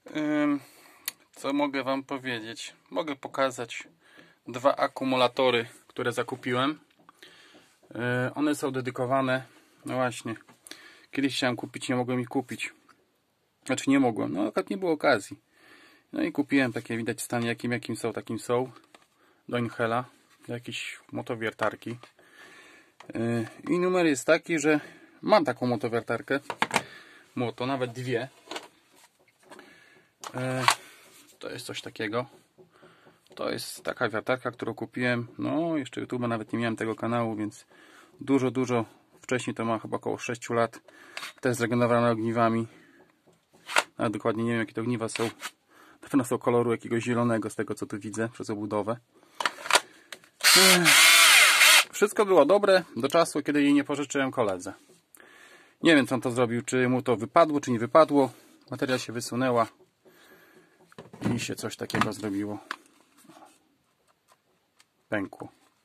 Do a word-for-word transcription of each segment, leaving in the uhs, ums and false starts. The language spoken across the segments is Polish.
Co mogę wam powiedzieć? Mogę pokazać dwa akumulatory, które zakupiłem. One są dedykowane. No właśnie, kiedyś chciałem kupić, nie mogłem ich kupić. Znaczy nie mogłem, no akurat nie było okazji. No i kupiłem takie, widać w stanie jakim, jakim są, takim są. Do Inhela, jakieś motowiertarki. I numer jest taki, że mam taką motowiertarkę. Moto, nawet dwie. To jest coś takiego. To jest taka wiertarka, którą kupiłem. No, jeszcze YouTube, nawet nie miałem tego kanału, więc dużo, dużo wcześniej, to ma chyba około sześć lat. Też zregenerowane ogniwami. Nawet dokładnie nie wiem, jakie to ogniwa są. Na pewno są koloru jakiegoś zielonego, z tego co tu widzę, przez obudowę. Wszystko było dobre do czasu, kiedy jej nie pożyczyłem koledze. Nie wiem, co on to zrobił, czy mu to wypadło, czy nie wypadło. Bateria się wysunęła i się coś takiego zrobiło. Pękło.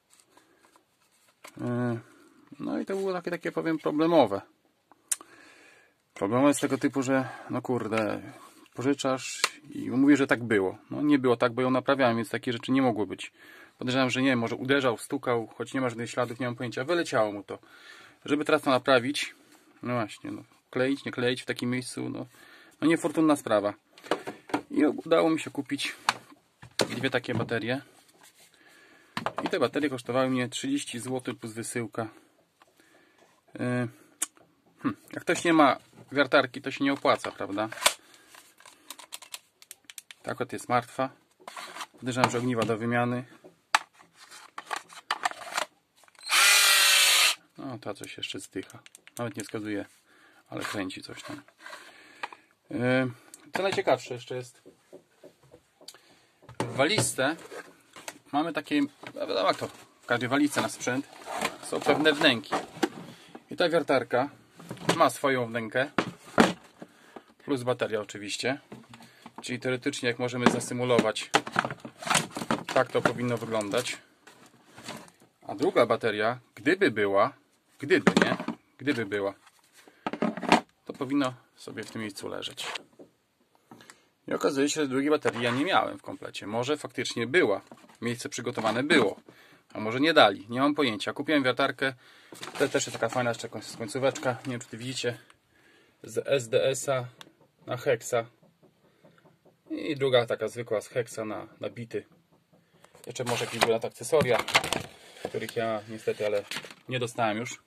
No i to było takie, takie powiem, problemowe. Problemowe z tego typu, że no kurde, pożyczasz i mówię, że tak było. No nie było tak, bo ją naprawiałem, więc takie rzeczy nie mogło być. Podejrzewam, że nie wiem, może uderzał, stukał, choć nie ma żadnych śladów, nie mam pojęcia, wyleciało mu to. Żeby teraz to naprawić, no właśnie, no, kleić, nie kleić w takim miejscu, no, no niefortunna sprawa. I udało mi się kupić dwie takie baterie. I te baterie kosztowały mnie trzydzieści złotych plus wysyłka. Yy, hmm, jak ktoś nie ma wiertarki, to się nie opłaca, prawda? Ta akurat jest martwa. Podejrzewam, że ogniwa do wymiany. No, ta coś jeszcze zdycha. Nawet nie wskazuje, ale kręci coś tam. Yy, co najciekawsze jeszcze jest. W walizce mamy takie, wiadomo jak to, w każdej walizce na sprzęt są pewne wnęki. I ta wiertarka ma swoją wnękę. Plus bateria oczywiście. Czyli teoretycznie jak możemy zasymulować, tak to powinno wyglądać. A druga bateria, gdyby była, gdyby nie, gdyby była, to powinno sobie w tym miejscu leżeć. I okazuje się, że drugiej baterii ja nie miałem w komplecie. Może faktycznie była. Miejsce przygotowane było. A może nie dali. Nie mam pojęcia. Kupiłem wiertarkę. To też jest taka fajna jeszcze końcóweczka. Nie wiem, czy ty widzicie. Z S D S-a na Hexa. I druga taka zwykła z Hexa na, na bity. Jeszcze może jakieś były akcesoria, których ja niestety, ale nie dostałem już.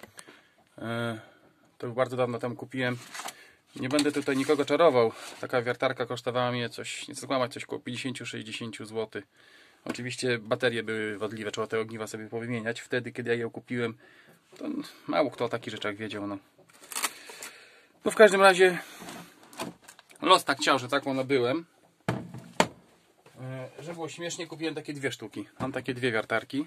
To już bardzo dawno temu kupiłem. Nie będę tutaj nikogo czarował. Taka wiertarka kosztowała mnie coś, nie chcę kłamać, coś około pięćdziesiąt do sześćdziesięciu złotych. Oczywiście baterie były wadliwe, trzeba te ogniwa sobie powymieniać. Wtedy, kiedy ja ją kupiłem, to mało kto o takich rzeczach wiedział. No, no w każdym razie los tak chciał, że taką nabyłem. Żeby było śmiesznie, kupiłem takie dwie sztuki. Mam takie dwie wiertarki.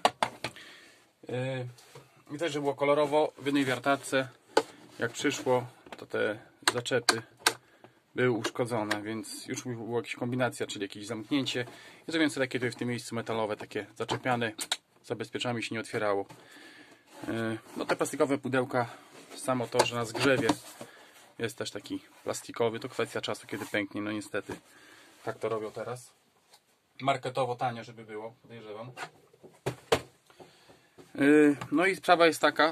I też, żeby było kolorowo, w jednej wiertarce, jak przyszło, to te zaczepy były uszkodzone, więc już była jakaś kombinacja, czyli jakieś zamknięcie. I zrobiłem sobie takie tutaj w tym miejscu metalowe, takie zaczepiane, zabezpieczami się nie otwierało. No te plastikowe pudełka, samo to, że na zgrzewie jest też taki plastikowy, to kwestia czasu, kiedy pęknie, no niestety tak to robią teraz. Marketowo tanio, żeby było, podejrzewam. No i sprawa jest taka,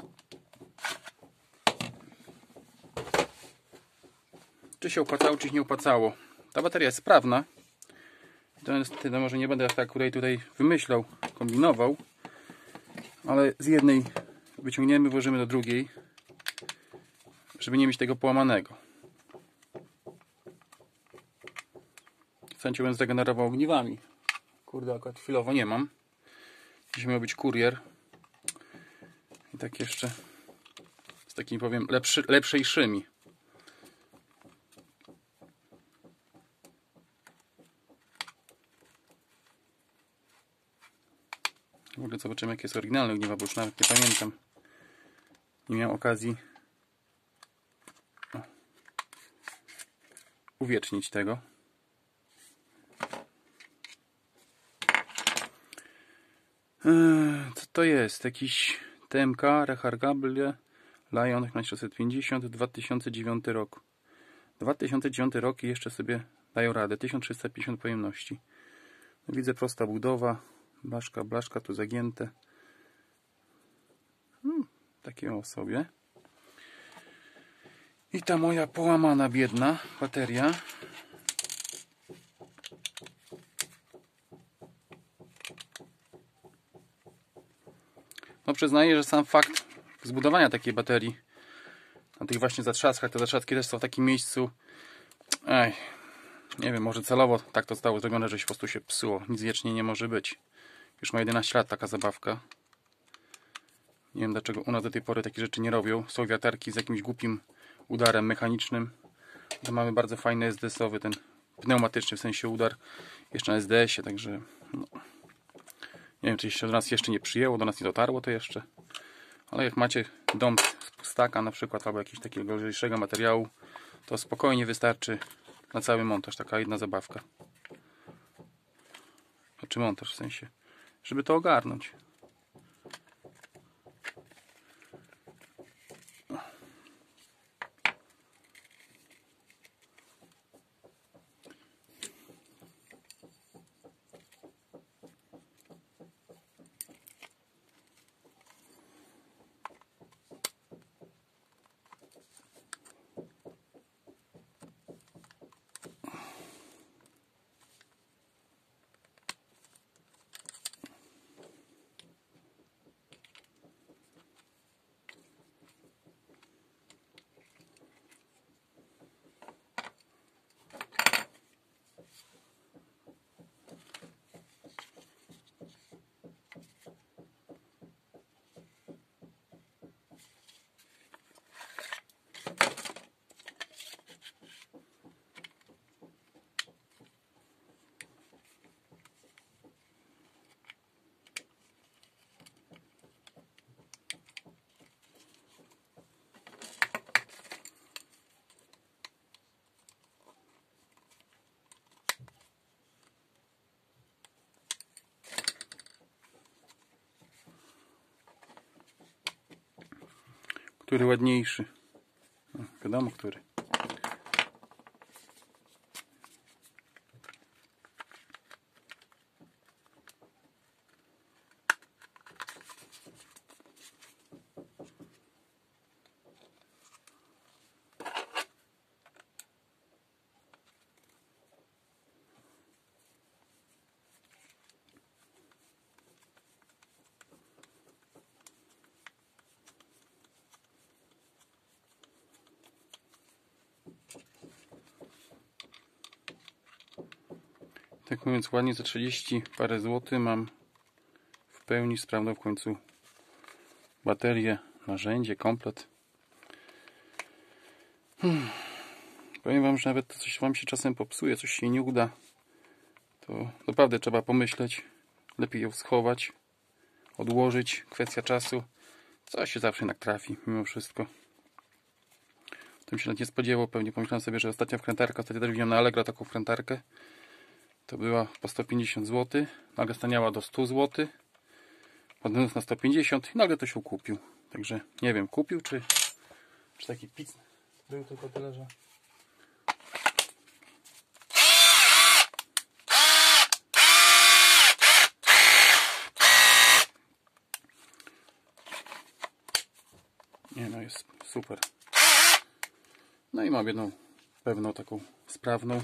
czy się opłacało, czy się nie opłacało. Ta bateria jest sprawna. To niestety, no może nie będę tak tutaj, tutaj wymyślał, kombinował, ale z jednej wyciągniemy, włożymy do drugiej, żeby nie mieć tego połamanego. W sensie będę zregenerował ogniwami. Kurde, akurat chwilowo nie mam. Dziś miał być kurier. I tak jeszcze z takim, powiem, lepszy, lepszejszymi. W ogóle zobaczymy, jakie jest oryginalne ogniwa, bo już nawet nie pamiętam. Nie miałem okazji o, uwiecznić tego. Eee, co to jest? Jakiś T M K Rechargeable Lion tysiąc sześćset pięćdziesiąt, dwa tysiące dziewiąty rok. dwa tysiące dziewiąty rok i jeszcze sobie dają radę. tysiąc trzysta pięćdziesiąt pojemności. No, widzę prosta budowa. Blaszka, blaszka tu zagięte. Hmm, takie o sobie. I ta moja połamana, biedna bateria. No przyznaję, że sam fakt zbudowania takiej baterii na tych właśnie zatrzaskach, te zatrzaski też są w takim miejscu, ej, nie wiem, może celowo tak to zostało zrobione, że się po prostu się psuło. Nic wiecznie nie może być. Już ma jedenaście lat taka zabawka. Nie wiem, dlaczego u nas do tej pory takie rzeczy nie robią. Są wiaterki z jakimś głupim udarem mechanicznym. To mamy bardzo fajny es de esowy, ten pneumatyczny w sensie udar. Jeszcze na es de esie, także no. Nie wiem, czy się do nas jeszcze nie przyjęło, do nas nie dotarło to jeszcze. Ale jak macie dom z pustaka na przykład, albo jakiegoś takiego lżejszego materiału, to spokojnie wystarczy na cały montaż taka jedna zabawka. Znaczy montaż w sensie, żeby to ogarnąć. Który ładniejszy? No, wiadomo, który. Tak mówiąc ładnie, za trzydzieści parę złotych mam w pełni sprawną w końcu baterię, narzędzie, komplet. Hmm. Powiem wam, że nawet coś wam się czasem popsuje, coś się nie uda, to naprawdę trzeba pomyśleć, lepiej ją schować, odłożyć, kwestia czasu. Coś się zawsze jednak trafi, mimo wszystko. Tym się nawet nie spodziewał, pewnie pomyślałem sobie, że ostatnia wkrętarka, ostatnio też widziałem na Allegro taką wkrętarkę, to była po sto pięćdziesiąt złotych, nagle staniała do stu złotych, potem na sto pięćdziesiąt i nagle to się kupił. Także nie wiem, kupił czy, czy taki pic był, tylko tyle, że... Nie no, jest super. No i mam jedną pewną taką sprawną.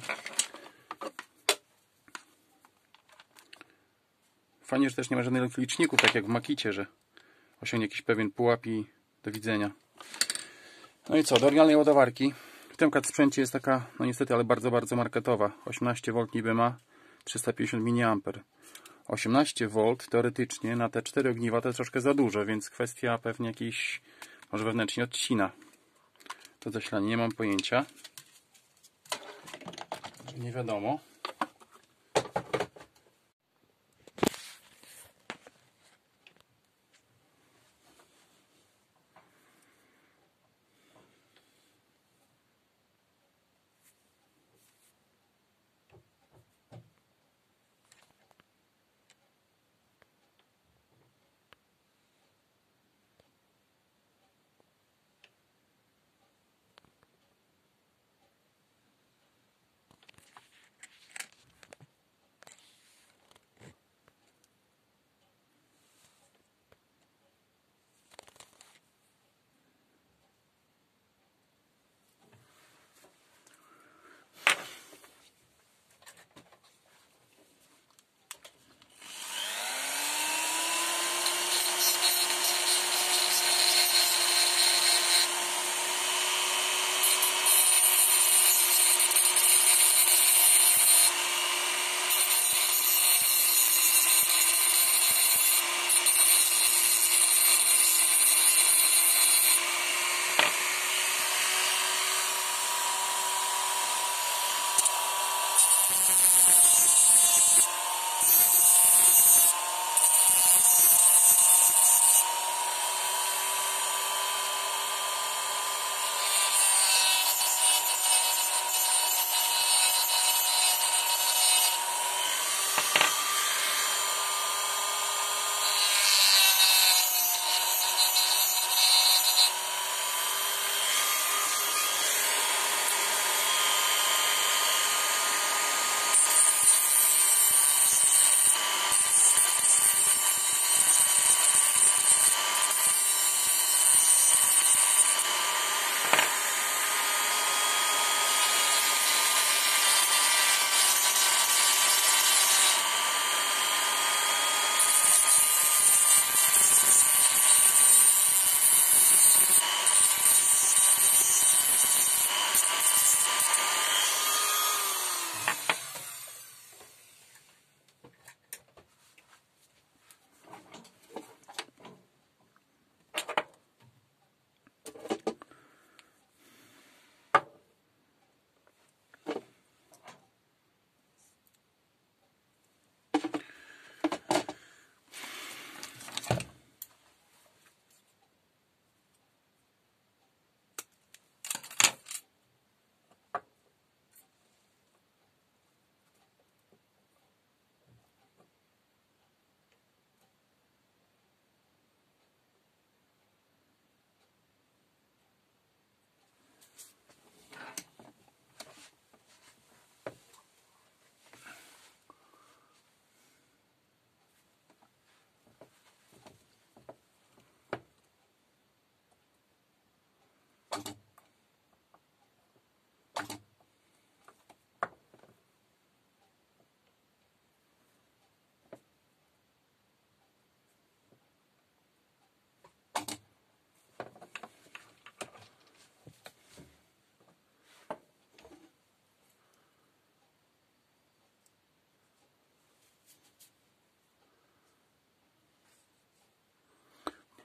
Fajnie, że też nie ma żadnych liczników, tak jak w Makicie, że osiągnie jakiś pewien pułap i do widzenia. No i co, do oryginalnej ładowarki. W tym sprzęcie jest taka, no niestety, ale bardzo, bardzo marketowa. osiemnaście wolt niby ma, trzysta pięćdziesiąt miliamperów. osiemnaście wolt teoretycznie na te cztery ogniwa to jest troszkę za dużo, więc kwestia pewnie jakiejś, może wewnętrznie odcina to zasilanie, nie mam pojęcia. Nie wiadomo.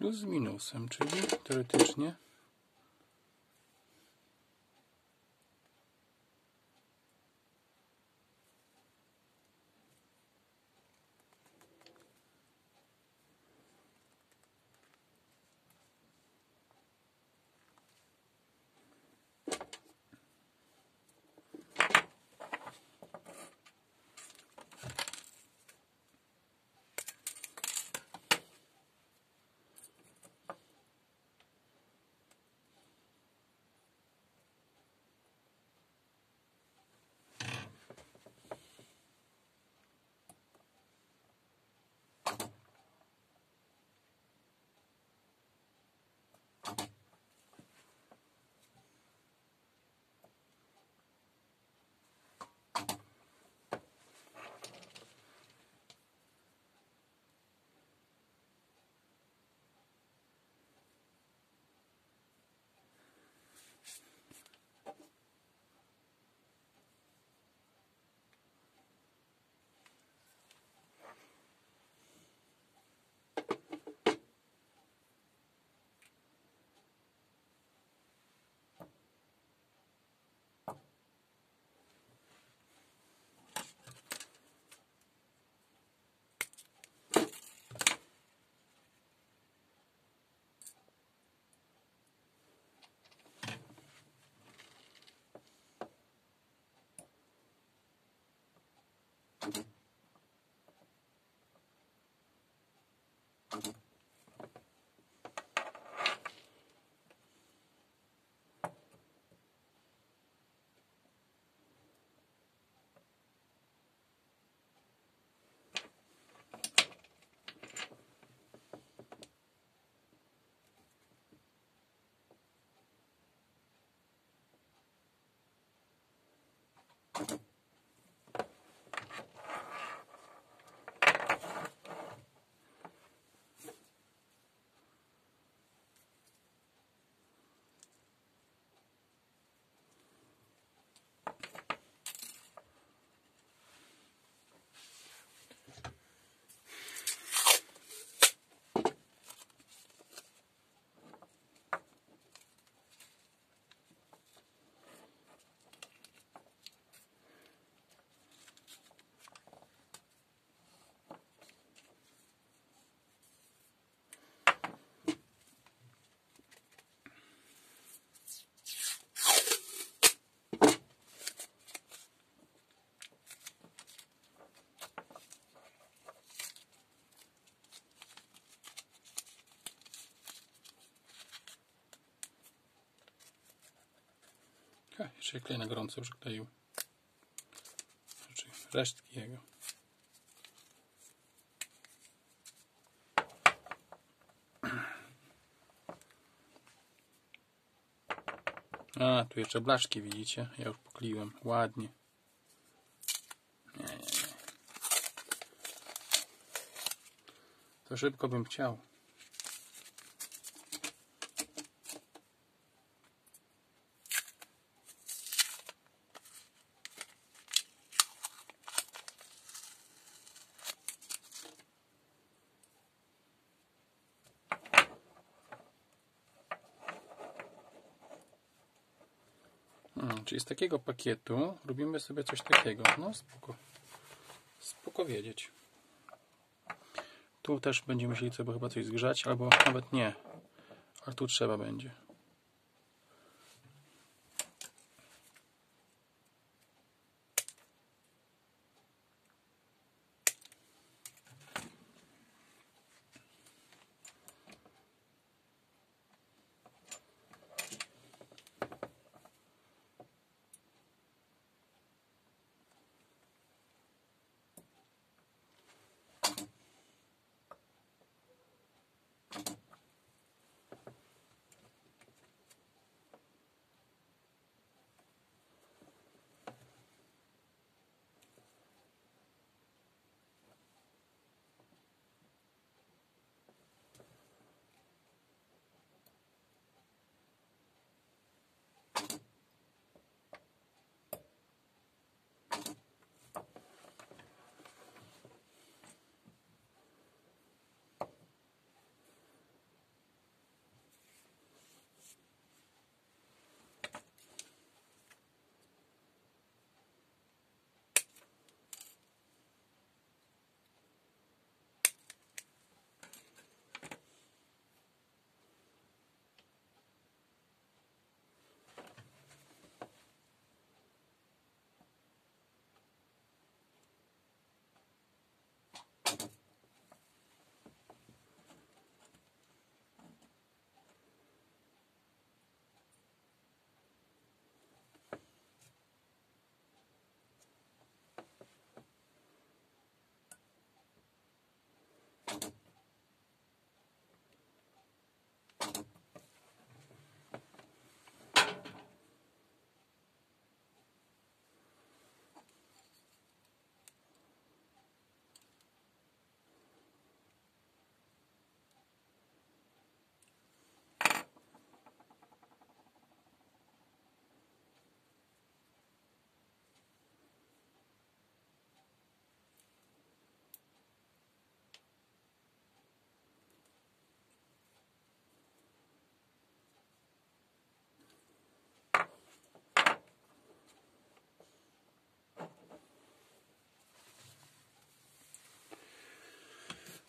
plus z minusem, czyli teoretycznie Ha, jeszcze klej na gorąco przykleił. Znaczy resztki jego. A, tu jeszcze blaszki widzicie? Ja już pokleiłem. Ładnie. Nie, nie, nie. To szybko bym chciał. Hmm, czyli z takiego pakietu robimy sobie coś takiego. No spoko. Spoko wiedzieć. Tu też będziemy musieli sobie chyba coś zgrzać, albo nawet nie. Ale tu trzeba będzie.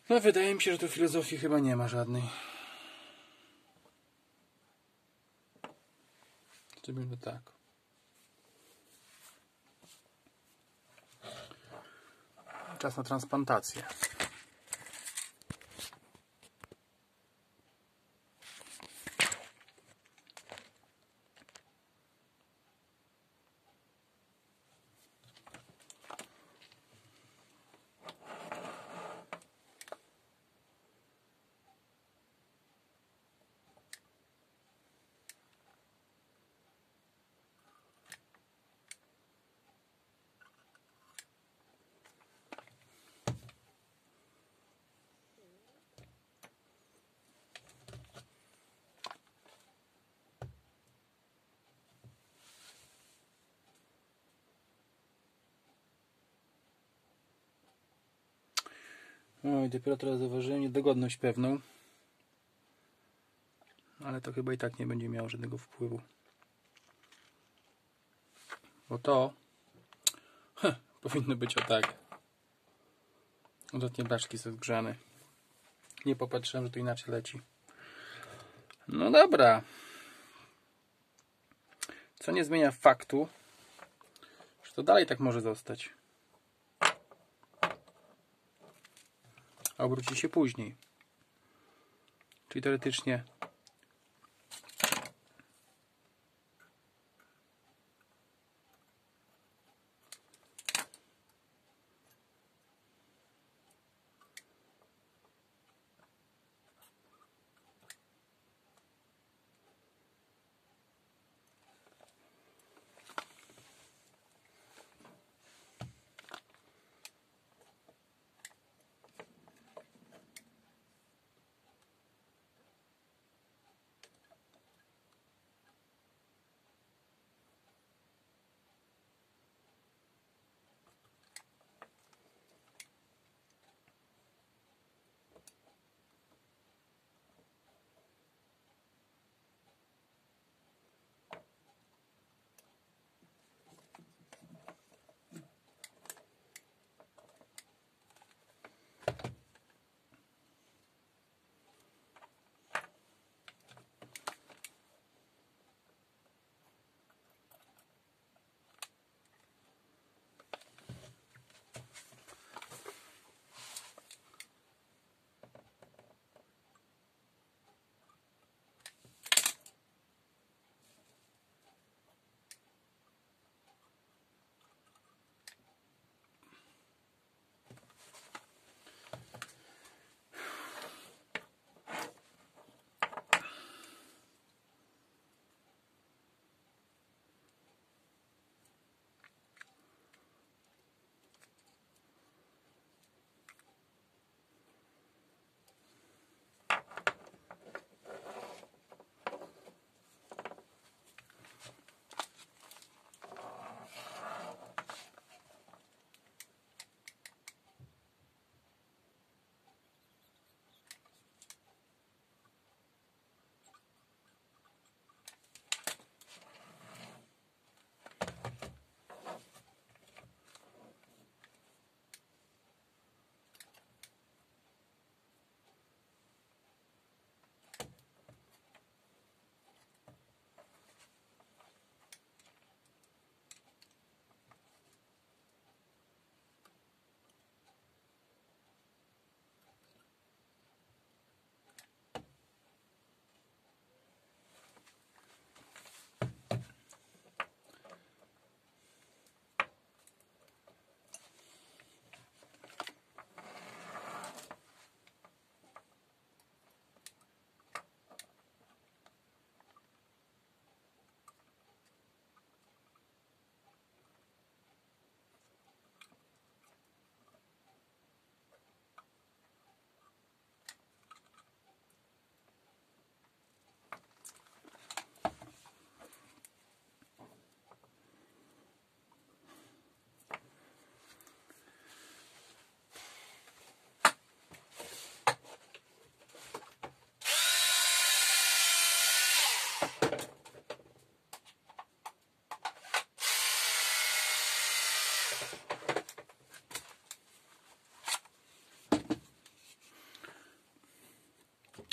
No wydaje mi się, że tu filozofii chyba nie ma żadnej. Zrobimy tak. Czas na transplantację. Oj, dopiero teraz zauważyłem niedogodność pewną. Ale to chyba i tak nie będzie miało żadnego wpływu. Bo to heh, powinno być o tak. Ostatnie blaszki są zgrzane. Nie popatrzyłem, że to inaczej leci. No dobra. Co nie zmienia faktu, że to dalej tak może zostać. A obróci się później. Czyli teoretycznie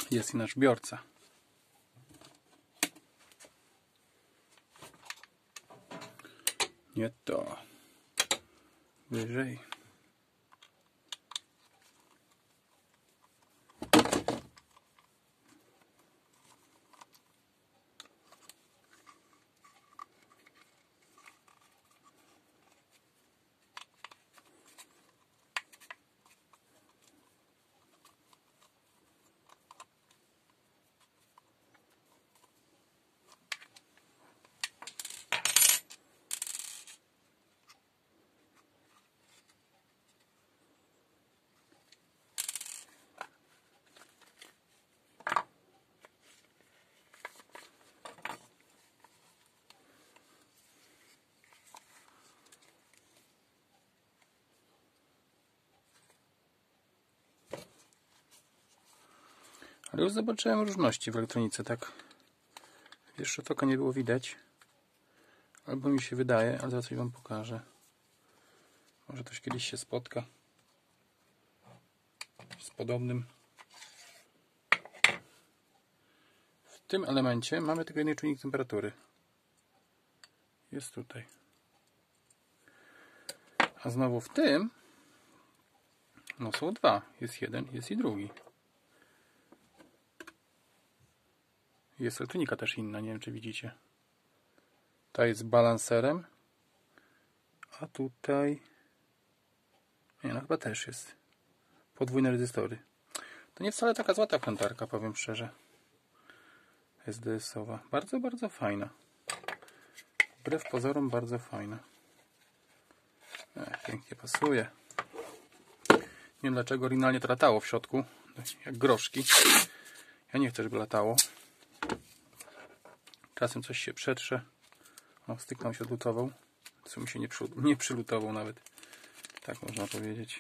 Jest i nasz biorca. Nie to. Wyżej. Ale już zobaczyłem różności w elektronice, tak. Jeszcze toka nie było widać. Albo mi się wydaje, ale zaraz coś wam pokażę. Może też kiedyś się spotka z podobnym. W tym elemencie mamy tylko jeden czujnik temperatury. Jest tutaj. A znowu w tym no są dwa. Jest jeden, jest i drugi. Jest elektronika też inna, nie wiem czy widzicie. Ta jest balanserem, a tutaj nie, no chyba też jest podwójne rezystory. To nie wcale taka złota wkrętarka, powiem szczerze. S D S-owa. Bardzo, bardzo fajna. Wbrew pozorom bardzo fajna. Ech, pięknie pasuje. Nie wiem dlaczego oryginalnie to latało w środku, jak groszki. Ja nie chcę, żeby latało. Czasem coś się przetrze. O, styk nam się odlutował. Co mi się nie, przy, nie przylutował nawet. Tak można powiedzieć.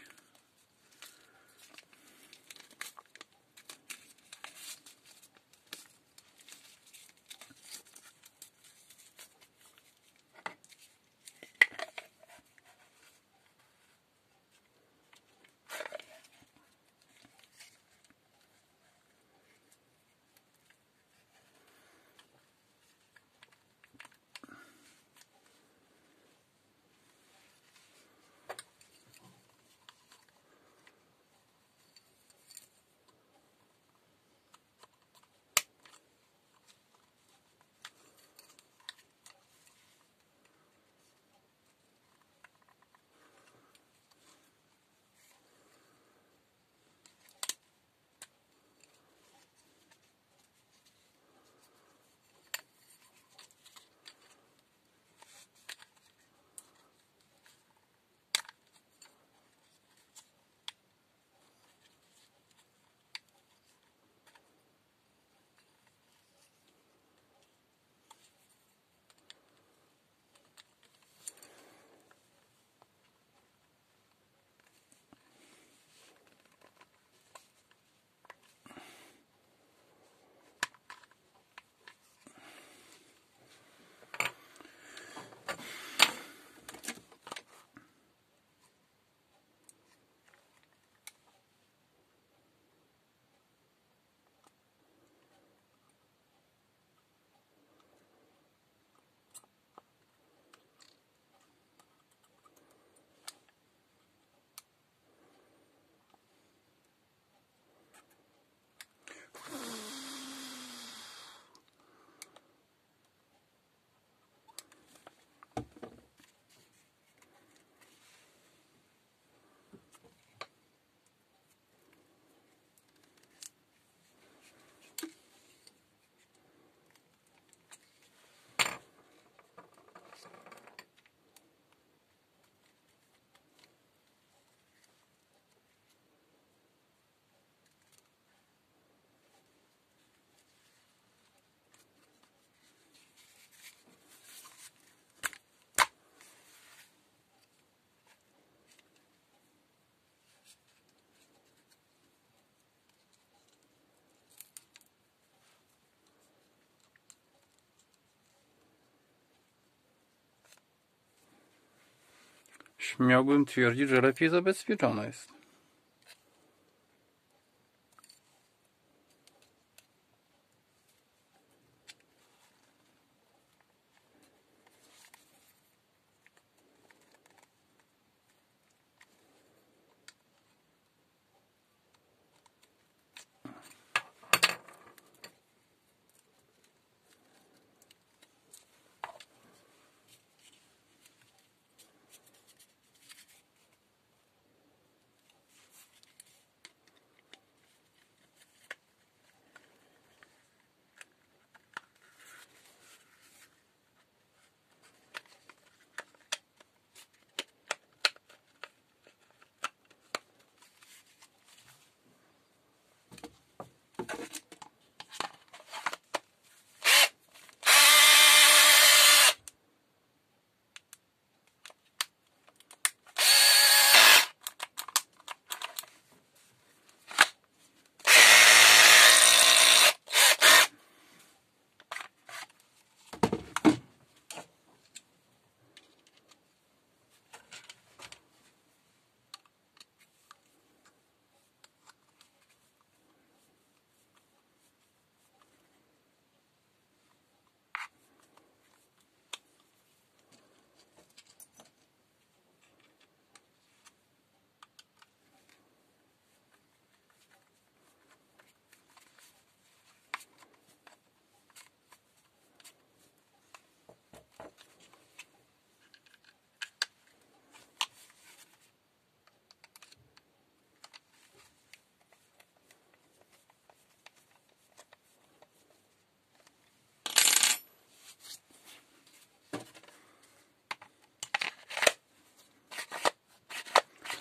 Śmiałbym twierdzić, że lepiej zabezpieczona jest.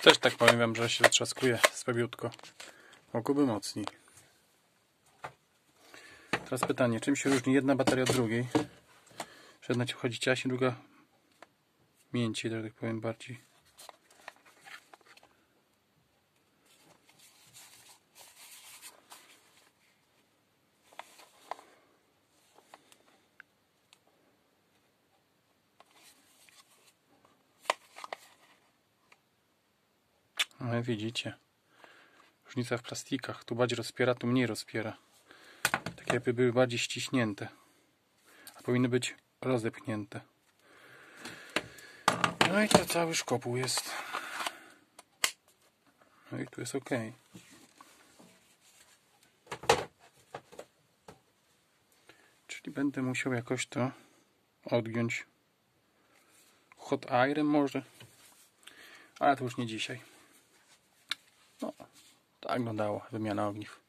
Też tak powiem wam, że się zatrzaskuje słabiutko. Mogłoby mocniej. Teraz pytanie, czym się różni jedna bateria od drugiej? Że jedna ci wchodzi ciaśnie, druga mięciej, że tak powiem bardziej. No widzicie. Różnica w plastikach. Tu bardziej rozpiera, tu mniej rozpiera. Tak jakby były bardziej ściśnięte. A powinny być rozepchnięte. No i to cały szkopuł jest. No i tu jest ok. Czyli będę musiał jakoś to odgiąć hot airem może. Ale to już nie dzisiaj. No, tak wyglądała wymiana ogniw.